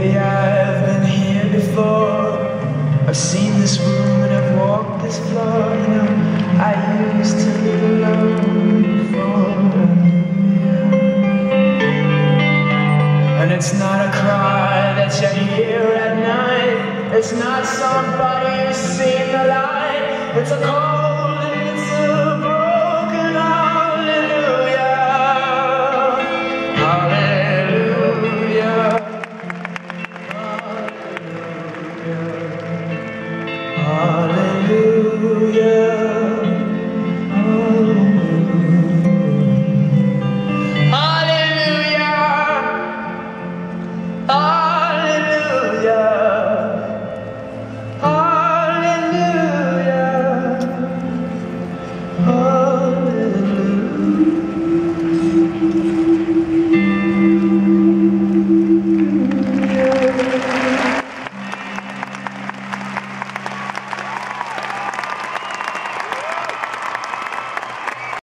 Maybe I've been here before. I've seen this room and I've walked this floor. You know, I used to live alone before. And it's not a cry that you hear at night. It's not somebody who's seen the light. It's a cold and it's a broken hallelujah. Hallelujah.